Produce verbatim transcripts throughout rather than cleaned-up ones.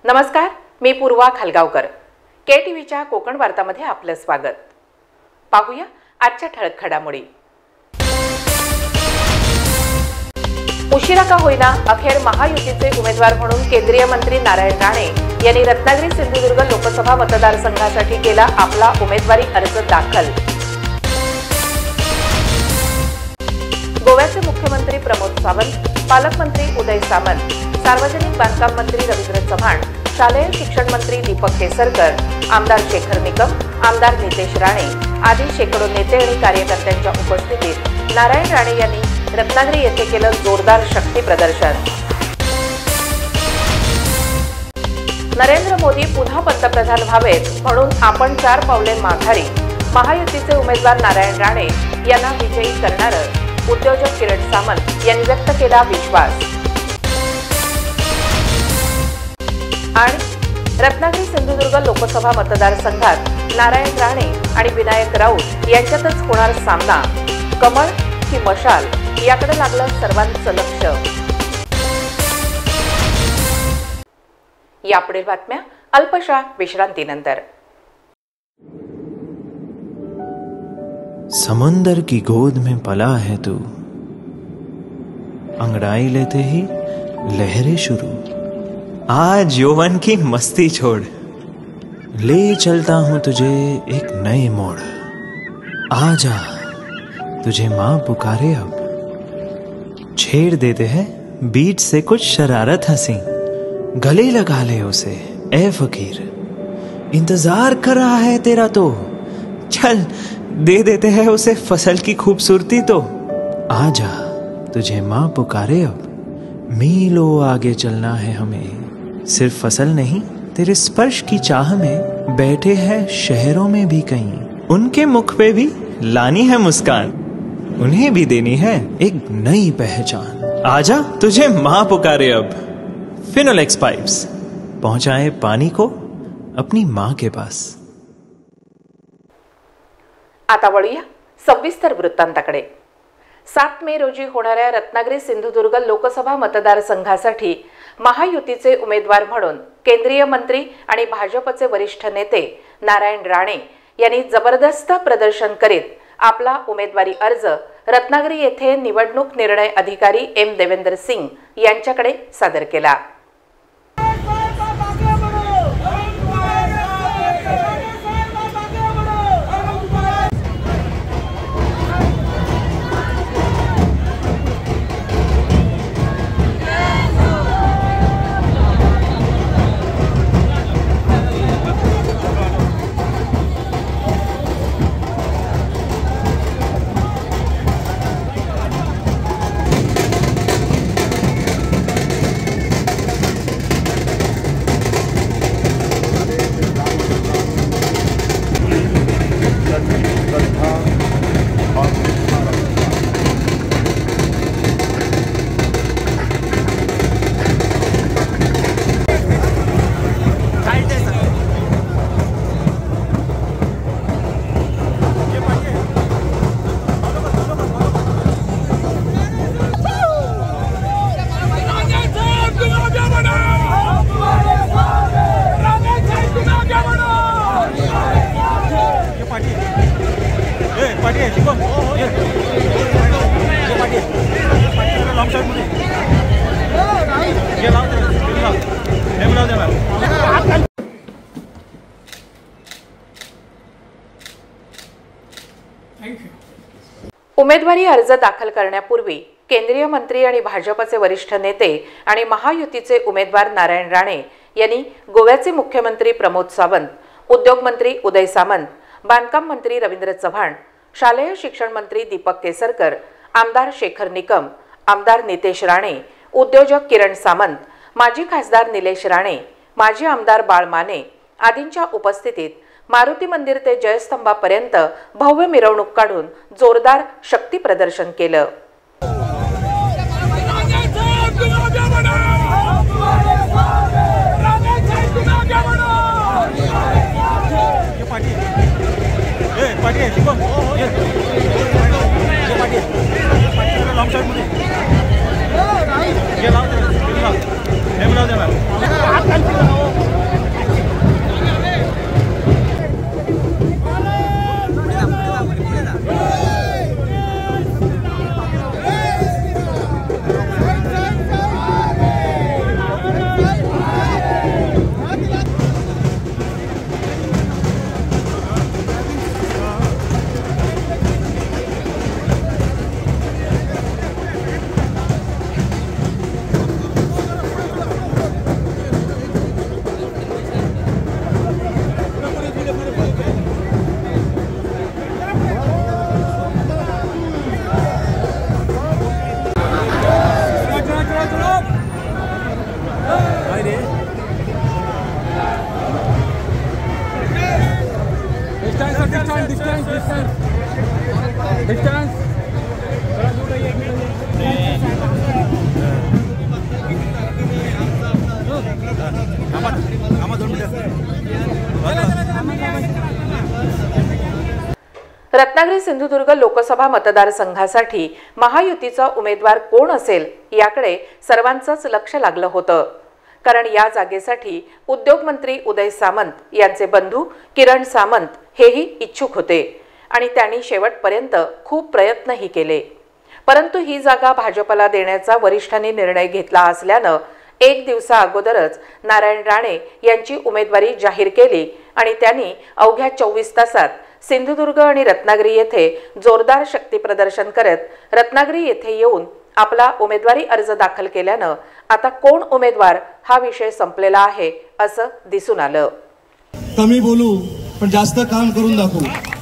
नमस्कार, मी पूर्वा खालगावकर. के टीव्हीच्या कोकण वार्तामध्ये आपलं स्वागत. पाहूया आजच्या ठळक घडामोडी. उशिरा का होईना अखेर महायुतीचे उमेदवार म्हणून केंद्रीय मंत्री नारायण राणे यांनी रत्नागिरी सिंधुदुर्ग लोकसभा मतदारसंघासाठी केला आपला उमेदवारी अर्ज दाखल. गोव्याचे मुख्यमंत्री प्रमोद सावंत, पालकमंत्री उदय सामंत, सार्वजनिक बांधकाम मंत्री रवींद्र चव्हाण, शालेय शिक्षण मंत्री दीपक केसरकर, आमदार शेखर निकम, आमदार नितेश राणे आदी शेकडो नेते आणि कार्यकर्त्यांच्या उपस्थितीत नारायण राणे यांनी रत्नागिरी येथे केलं जोरदार शक्ती प्रदर्शन. नरेंद्र मोदी पुन्हा पंतप्रधान व्हावेत म्हणून आपण चार पावले माघारी. महायुतीचे उमेदवार नारायण राणे यांना विजयी करणारं उद्योजक किरण सामंत यांनी व्यक्त केला विश्वास. आणि रत्नागिरी सिंधुदुर्ग लोकसभा मतदारसंघात नारायण राणे आणि विनायक राऊत यांच्यातच होणार सामना. कमळ की मशाल याकडे लागलं सर्वांचं लक्ष. यापुढील बातम्या अल्पशा विश्रांतीनंतर. समंदर की गोद में पला है तू, अंगड़ाई लेते ही लहरें शुरू. आज यौवन की मस्ती छोड़, ले चलता हूं तुझे एक नए मोड़. आजा तुझे मां पुकारे अब, छेड़ देते हैं बीच से कुछ शरारत हंसी. गले लगा ले उसे ए फकीर, इंतजार कर रहा है तेरा तो. चल दे देते हैं उसे फसल की खूबसूरती तो. आजा तुझे मां पुकारे अब, मीलों आगे चलना है हमें. सिर्फ फसल नहीं, तेरे स्पर्श की चाह में बैठे हैं शहरों में भी कहीं. उनके मुख पे भी लानी है मुस्कान, उन्हें भी देनी है एक नई पहचान. आजा तुझे मां पुकारे अब. फिनोलेक्स पाइप्स पहुंचाए पानी को अपनी मां के पास. आता वळूया सविस्तर वृत्तांताकडे. सात मे रोजी होणाऱ्या रत्नागिरी सिंधुदुर्ग लोकसभा मतदारसंघासाठी महायुतीचे उमेदवार म्हणून केंद्रीय मंत्री आणि भाजपचे वरिष्ठ नेते नारायण राणे यांनी जबरदस्त प्रदर्शन करीत आपला उमेदवारी अर्ज रत्नागिरी येथे निवडणूक निर्णय अधिकारी एम देवेंद्र सिंग यांच्याकडे सादर केला. उमेदवारी अर्ज दाखल करण्यापूर्वी केंद्रीय मंत्री आणि भाजपचे वरिष्ठ नेते आणि महायुतीचे उमेदवार नारायण राणे यांनी गोव्याचे मुख्यमंत्री प्रमोद सावंत, उद्योग मंत्री उदय सामंत, बांधकाम मंत्री रवींद्र चव्हाण, शालेय शिक्षण मंत्री दीपक केसरकर, आमदार शेखर निकम, आमदार नितेश राणे, उद्योजक किरण सामंत, माजी खासदार निलेश राणे, माजी आमदार बाळ माने आदींच्या उपस्थितीत मारुती मंदिर ते जयस्तंभापर्यंत भव्य मिरवणूक काढून जोरदार शक्ती प्रदर्शन केलं. ये लाओ ये लाओ ये लाओ रत्नागिरी सिंधुदुर्ग लोकसभा मतदारसंघासाठी महायुतीचा उमेदवार कोण असेल याकडे सर्वांचंच लक्ष लागलं होतं, कारण या जागेसाठी उद्योगमंत्री उदय सामंत यांचे बंधू किरण सामंत हेही इच्छुक होते आणि त्यांनी शेवटपर्यंत खूप प्रयत्नही केले. परंतु ही जागा भाजपला देण्याचा वरिष्ठांनी निर्णय घेतला असल्यानं एक दिवसा अगोदरच नारायण राणे यांची उमेदवारी जाहीर केली आणि त्यांनी अवघ्या चोवीस तासात सिंधुदुर्ग आणि रत्नागिरी येथे जोरदार शक्ती प्रदर्शन करत रत्नागिरी येथे येऊन आपला उमेदवारी अर्ज दाखल केल्यानं आता कोण उमेदवार हा विषय संपलेला आहे असं दिसून आलं. कमी बोलू पण जास्त काम करून दाखवू.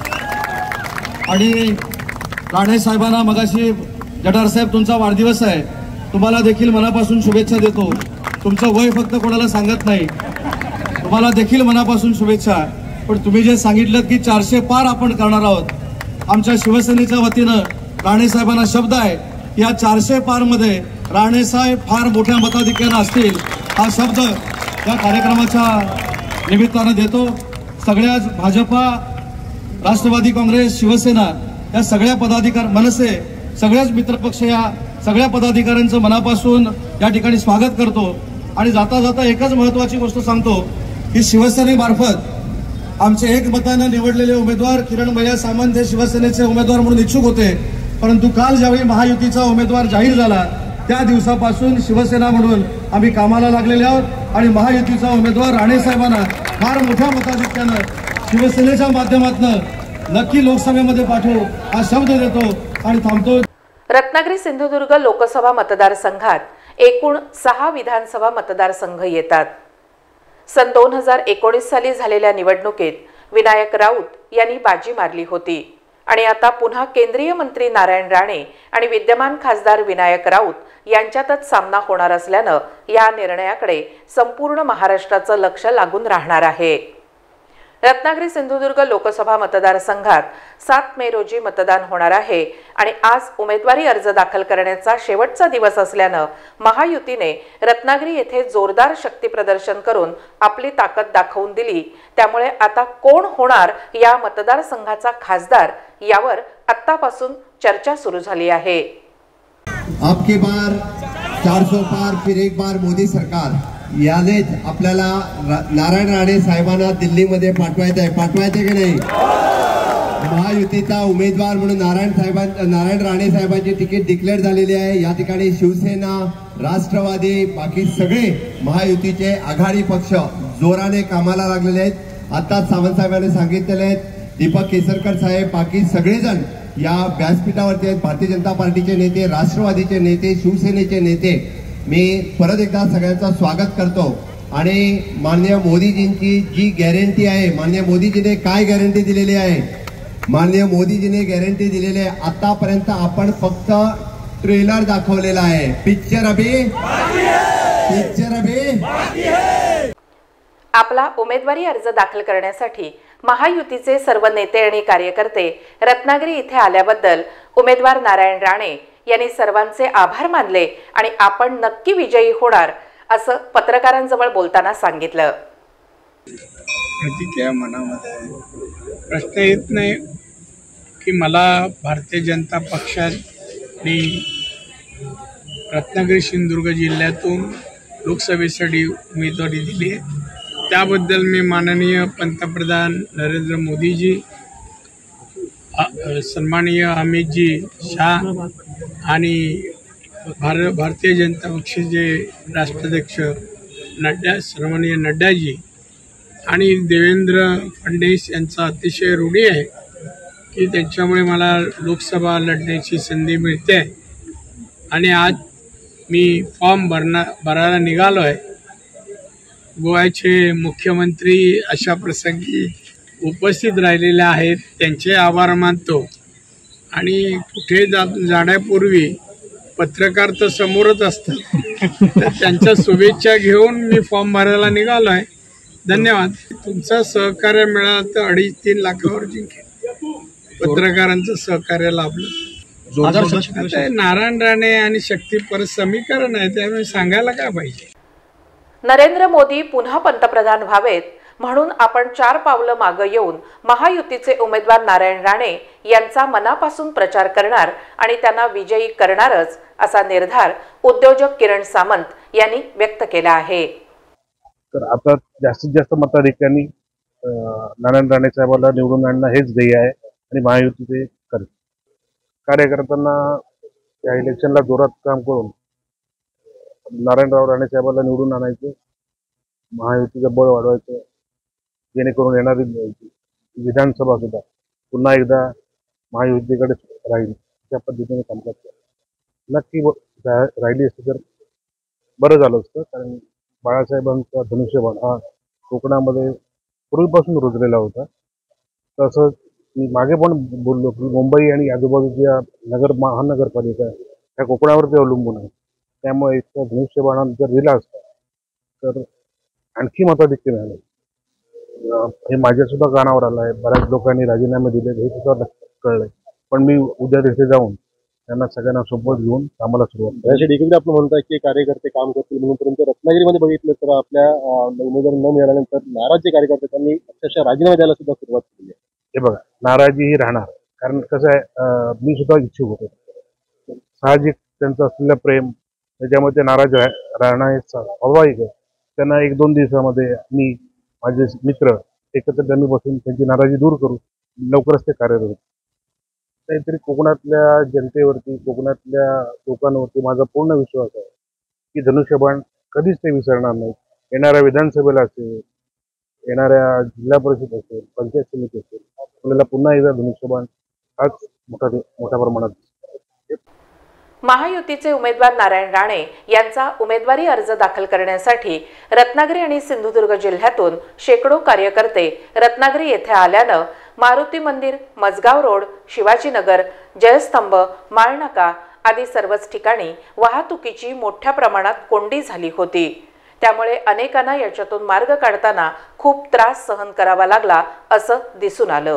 आणि राणे साहेबांना मगाशी जठार साहेब तुमचा वाढदिवस आहे, तुम्हाला देखील मनापासून शुभेच्छा देतो. तुमचं वय फक्त कोणाला सांगत नाही, तुम्हाला देखील मनापासून शुभेच्छा. पण तुम्ही जे सांगितलं की चारशे पार आपण करणार आहोत, आमच्या शिवसेनेच्या वतीनं राणे साहेबांना शब्द आहे, या चारशे पार मध्ये राणे साहेब फार मोठ्या मताधिक्यानं असतील हा शब्द या कार्यक्रमाच्या निमित्तानं देतो. सगळ्याच भाजपा, राष्ट्रवादी काँग्रेस, शिवसेना या सगळ्या पदाधिकारी, मनसे, सगळ्याच मित्रपक्ष या सगळ्या पदाधिकाऱ्यांचं मनापासून या ठिकाणी स्वागत करतो. आणि जाता जाता एकच महत्वाची गोष्ट सांगतो की शिवसेनेमार्फत आमचे एक मतानं निवडलेले उमेदवार किरण भैया सामंत हे शिवसेनेचे उमेदवार म्हणून इच्छुक होते, परंतु काल ज्यावेळी महायुतीचा उमेदवार जाहीर झाला त्या दिवसापासून शिवसेना म्हणून आम्ही कामाला लागलेले आहोत आणि महायुतीचा उमेदवार राणे साहेबांना फार मोठ्या मताधिक्यानं शिवसेनेच्या माध्यमातून नक्की लोकसभेमध्ये पाठवू हा शब्द देतो आणि थांबतो. रत्नागिरी सिंधुदुर्ग लोकसभा मतदारसंघात एकूण सहा विधानसभा मतदारसंघ येतात. सन दोन हजार एकोणीस साली झालेल्या निवडणुकीत विनायक राऊत यांनी बाजी मारली होती आणि आता पुन्हा केंद्रीय मंत्री नारायण राणे आणि विद्यमान खासदार विनायक राऊत यांच्यातच सामना होणार असल्यानं या निर्णयाकडे संपूर्ण महाराष्ट्राचं लक्ष लागून राहणार आहे. रत्नागिरी सिंधुदुर्ग लोकसभा मतदारसंघात सात मे रोजी मतदान होणार आहे आणि आज उमेदवारी अर्ज दाखल करण्याचा शेवटचा दिवस असल्यानं महायुतीने रत्नागिरी येथे जोरदार शक्ती प्रदर्शन करून आपली ताकद दाखवून दिली. त्यामुळे आता कोण होणार या मतदारसंघाचा खासदार यावर आत्तापासून चर्चा सुरू झाली आहे. आपकी बार चारशे पार फिर एक बार मोदी सरकार यानेच आपल्याला नारायण राणे साहेबांना दिल्लीमध्ये पाठवायचं आहे. पाठवायचं की नाही? महायुतीचा उमेदवार म्हणून नारायण साहेबां नारायण राणे साहेबांची तिकीट डिक्लेअर झालेली आहे. या ठिकाणी शिवसेना, राष्ट्रवादी, बाकी सगळे महायुतीचे आघाडी पक्ष जोराने कामाला लागलेले आहेत. आता सावंत साहेबांनी सांगितलेले आहेत, दीपक केसरकर साहेब, बाकी सगळेजण या व्यासपीठावरती आहेत. भारतीय जनता पार्टीचे नेते, राष्ट्रवादीचे नेते, शिवसेनेचे नेते. मी परत एकदा सगळ्यांचं स्वागत करतो. आणि माननीय मोदीजींची जी गॅरंटी आहे, माननीय मोदीजीने काय गॅरंटी दिलेली आहे? माननीय मोदीजीने गॅरंटी दिलेली आहे, आतापर्यंत आपण फक्त ट्रेलर दाखवलेला आहे, पिक्चर अभी पिक्चर अभी आपला उमेदवारी अर्ज दाखल करण्यासाठी महायुतीचे सर्व नेते आणि कार्यकर्ते रत्नागिरी इथे आल्याबद्दल उमेदवार नारायण राणे यांनी सर्वांचे आभार मानले आणि आपण नक्की विजयी होणार असं पत्रकारांजवळ बोलताना सांगितलं. प्रतिक्रिया मनामध्ये प्रश्न येत नाही की मला भारतीय जनता पक्षाने रत्नागिरी सिंधुदुर्ग जिल्ह्यातून लोकसभेसाठी उमेदवारी दिली आहे. त्याबद्दल मी माननीय पंतप्रधान नरेंद्र मोदीजी, सन्माननीय अमितजी शाह आणि भार भारतीय जनता पक्षाचे राष्ट्राध्यक्ष नड्डा सन्माननीय नड्डाजी आणि देवेंद्र फडणवीस यांचा अतिशय रूढी आहे की त्यांच्यामुळे मला लोकसभा लढण्याची संधी मिळते. आणि आज मी फॉर्म भरना भरायला निघालो आहे. गोव्याचे मुख्यमंत्री अशा प्रसंगी उपस्थित राहिलेले आहेत, त्यांचे आभार मानतो. आणि कुठे जा जाण्यापूर्वी पत्रकार तर समोरच असतात, तर त्यांच्या शुभेच्छा घेऊन मी फॉर्म भरायला निघालो आहे. धन्यवाद. तुमचं सहकार्य मिळालं तर अडीच तीन लाखावर जिंकेल. पत्रकारांचं सहकार्य लाभलं. नारायण राणे आणि शक्ती परत समीकरण आहे, त्यामुळे सांगायला काय पाहिजे. नरेंद्र मोदी पुन्हा पंतप्रधान व्हावेत म्हणून आपण चार पावलं मागे येऊन महायुतीचे उमेदवार नारायण राणे यांचा मनापासून प्रचार करणार आणि त्यांना विजयी करणारच असा निर्धार उद्योजक किरण सामंत यांनी व्यक्त केला आहे। तर आता जास्तीत जास्त मताधिक्यांनी नारायण राणे साहेबांना निवडून आणणं हेच ध्येय आहे आणि महायुतीचे कार्यकर्त्यांना या इलेक्शनला जोरात काम करून नारायणराव राणे साहेबांना निवडून आणायचं, महायुतीचं बळ वाढवायचं, जेणेकरून येणारी विधानसभा सुद्धा पुन्हा एकदा महायुतीकडे राहील त्या पद्धतीने कामकाज केलं। नक्की राहिली असती तर बरं झालं असतं, कारण बाळासाहेबांचा धनुष्यबाण हा कोकणामध्ये पूर्वीपासून रुजलेला होता। तसंच मी मागे पण बोललो की मुंबई आणि आजूबाजूच्या नगर महानगरपालिका ह्या कोकणावरती अवलंबून आहे, त्यामुळे इतका धनुष्यबाण जर दिला असता तर आणखी मताधिक्य मिळालं। हे माझ्या सुद्धा कानावर आलं आहे, बऱ्याच लोकांनी राजीनामे दिले हे सुद्धा कळलंय, पण मी उद्या तिथे जाऊन त्यांना सगळ्यांना सोबत घेऊन कामाला सुरुवात करायची। इकडे आपण म्हणताय की कार्यकर्ते काम करतील म्हणून, परंतु रत्नागिरीमध्ये बघितलं तर आपल्या उमेदवार न मिळाल्यानंतर नाराज कार्यकर्ते त्यांनी अक्षरशः राजीनामे द्यायला सुद्धा सुरुवात केली आहे। हे बघा, नाराजी ही राहणार, कारण कसं आहे मी सुद्धा इच्छुक होतो, साहजिक त्यांचं असलेलं प्रेम त्याच्यामध्ये नाराज राहणं हे स्वाभाविक आहे। त्यांना एक दोन दिवसामध्ये मी माझे मित्र एकत्र त्यांनी बसून त्यांची नाराजी दूर करू, लवकरच ते कार्यरत होते। काहीतरी कोकणातल्या जनतेवरती, कोकणातल्या लोकांवरती माझा पूर्ण विश्वास आहे की धनुष्यबाण कधीच ते विसरणार नाही। येणाऱ्या विधानसभेला असेल, येणाऱ्या जिल्हा परिषद असेल, पंचायत समिती असेल, आपल्याला पुन्हा एकदा धनुष्यबाण हाच मोठा मोठ्या प्रमाणात दिसतो। महायुतीचे उमेदवार नारायण राणे यांचा उमेदवारी अर्ज दाखल करण्यासाठी रत्नागिरी आणि सिंधुदुर्ग जिल्ह्यातून शेकडो कार्यकर्ते रत्नागिरी येथे आल्यानं मारुती मंदिर, मजगाव रोड, शिवाजीनगर, जयस्तंभ, माळनाका आदी सर्वच ठिकाणी वाहतुकीची मोठ्या प्रमाणात कोंडी झाली होती। त्यामुळे अनेकांना याच्यातून मार्ग काढताना खूप त्रास सहन करावा लागला असं दिसून आलं।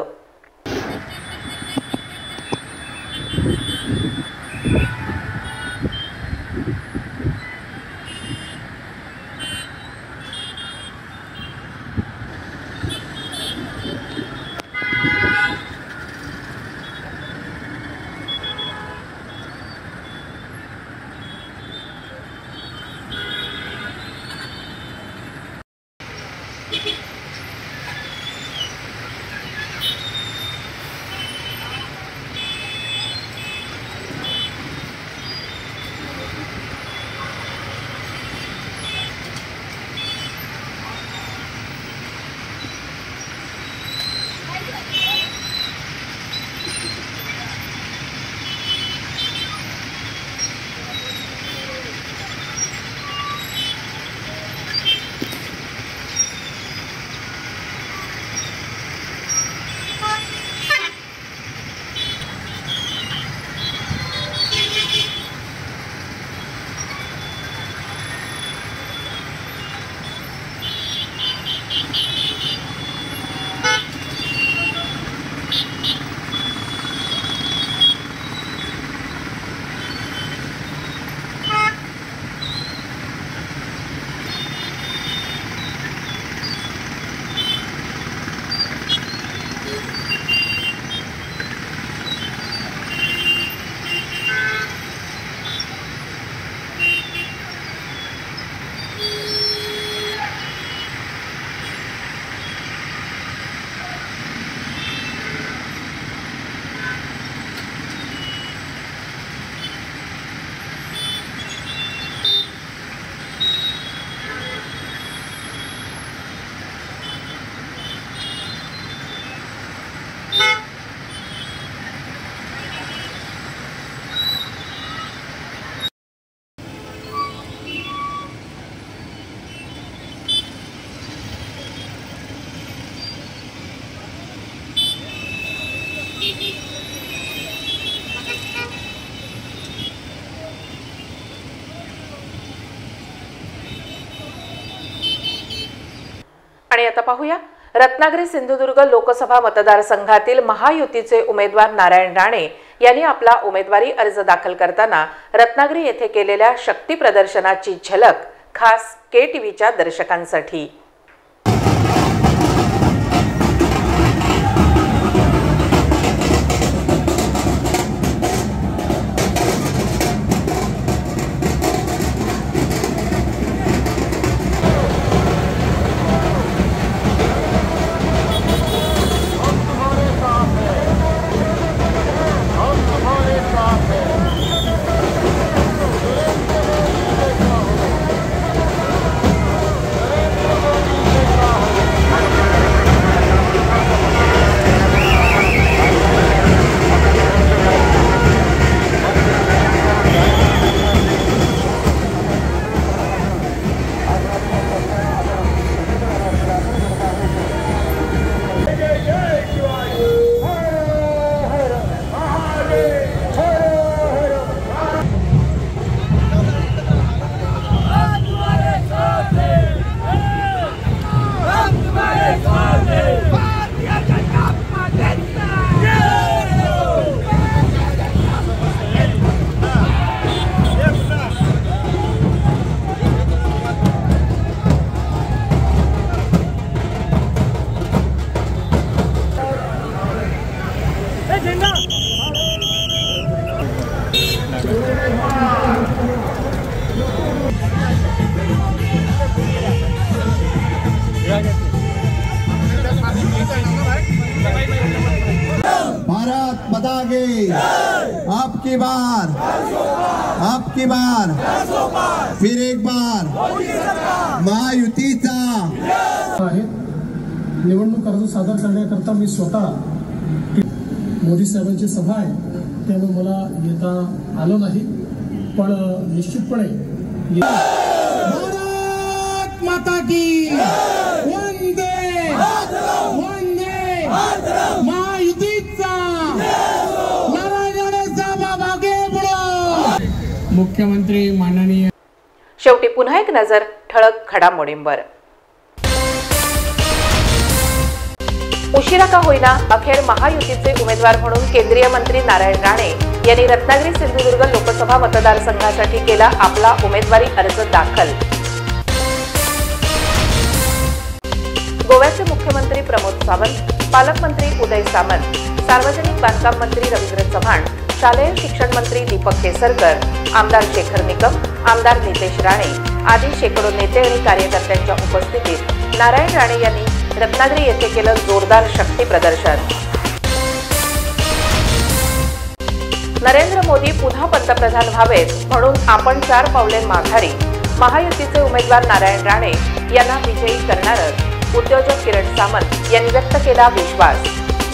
आणि आता पाहूया रत्नागिरी सिंधुदुर्ग लोकसभा मतदारसंघातील महायुतीचे उमेदवार नारायण राणे यांनी आपला उमेदवारी अर्ज दाखल करताना रत्नागिरी येथे केलेल्या शक्ती प्रदर्शनाची झलक खास के टीव्हीच्या दर्शकांसाठी। आपकी बार आपकी बार फिर एक बार महायुतीचा निवडणूक अर्ज सादर करण्याकरता मी स्वतः मोदी साहेबांची सभा आहे त्यामुळे मला येता आलं नाही, पण निश्चितपणे भारत माता की वंदे वंदे महायुतीचा नारायण साहेब आगे बढो. मुख्यमंत्री माननीय. शेवटी पुन्हा एक नजर ठळक घडामोडींवर. उशिरा का होईना अखेर महायुतीचे उमेदवार म्हणून केंद्रीय मंत्री नारायण राणे यांनी रत्नागिरी सिंधुदुर्ग लोकसभा मतदारसंघासाठी केला आपला उमेदवारी अर्ज दाखल. गोव्याचे मुख्यमंत्री प्रमोद सावंत, पालकमंत्री उदय सामंत, सार्वजनिक बांधकाम मंत्री रवींद्र चव्हाण, शालेय शिक्षण मंत्री दीपक केसरकर, आमदार शेखर निकम, आमदार नितेश राणे आदी शेकडो नेते आणि कार्यकर्त्यांच्या उपस्थितीत नारायण राणे यांनी रत्नागिरी येथे केलं जोरदार शक्ती प्रदर्शन. नरेंद्र मोदी पुन्हा पंतप्रधान व्हावेत म्हणून आपण चार पावले माघारी. महायुतीचे उमेदवार नारायण राणे यांना विजयी करणारच, उद्योजक किरण सामंत यांनी व्यक्त केला विश्वास.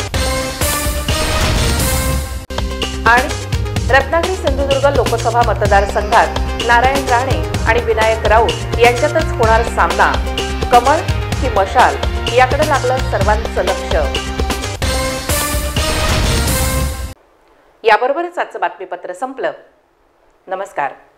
आणि रत्नागिरी सिंधुदुर्ग लोकसभा मतदारसंघात नारायण राणे आणि विनायक राऊत यांच्यातच होणार सामना. कमळ की मशाल याकडे लागलं सर्वांचं लक्ष. याबरोबरच आजचं बातमीपत्र संपलं. नमस्कार.